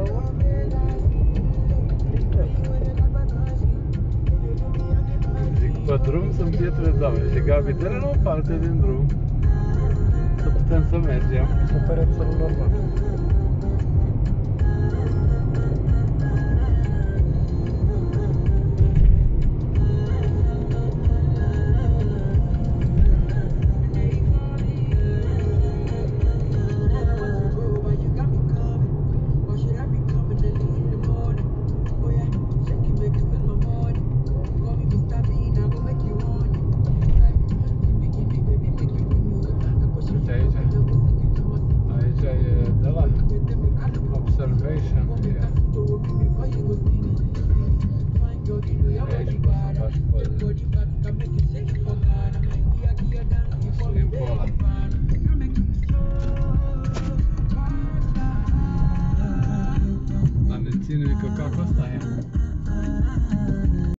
Zic, pe drum sunt pietre doamne și Gabi, dă-ne la o parte din drum să putem să mergem. Să pare absolut normal. Observation. Aici poți să faci poze. Slimpul ăla. Dar ne ține căcacul ăsta, ia.